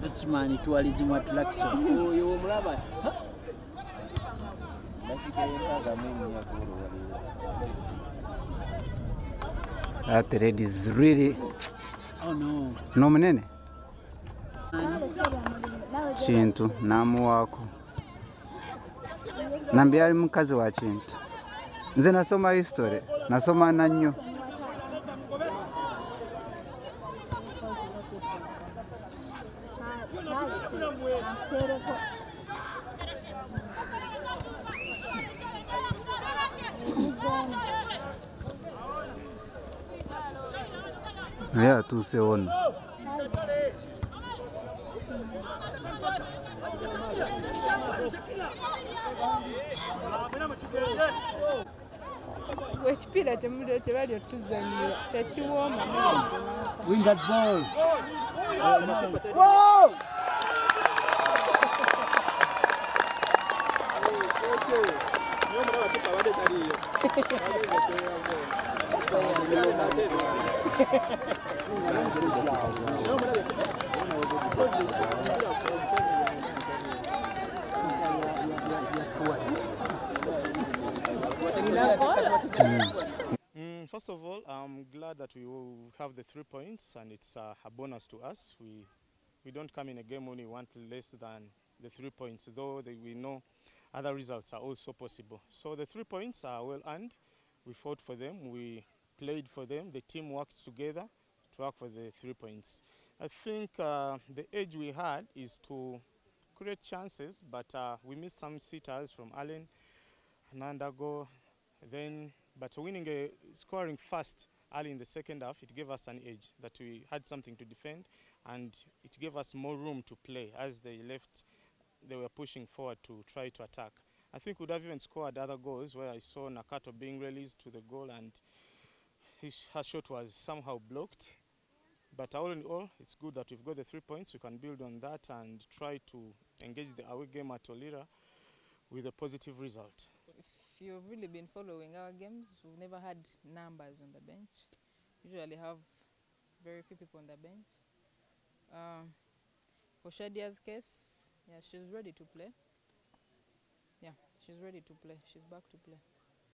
Otsman twalizimwa Tulaxo. Oyo omulaba. That red is really... Oh no. No munene? Kintu namuwako. Nambi ali mukazi wa Kintu. Nze nasoma history. Nasoma na nnyo. Yeah, tu se on. Ekipira tebali otuzanira tekiwooma. Win that ball. Whoa! First of all, I'm glad that we will have the 3 points, and it's a bonus to us. We don't come in a game when we want less than the 3 points, though we know other results are also possible. So the 3 points are well earned. We fought for them, we played for them, the team worked together to work for the 3 points. I think the edge we had is to create chances, but we missed some sitters from Allen, Nandago, but scoring fast early in the second half, it gave us an edge that we had something to defend, and it gave us more room to play. As they left, they were pushing forward to try to attack. I think we would have even scored other goals, where I saw Nakato being released to the goal and her shot was somehow blocked. But all in all, it's good that we've got the 3 points. We can build on that and try to engage the away game at Olira with a positive result. If you've really been following our games, we've never had numbers on the bench. Usually have very few people on the bench. For Shadia's case, yeah, she's ready to play. Yeah, she's ready to play. She's back to play.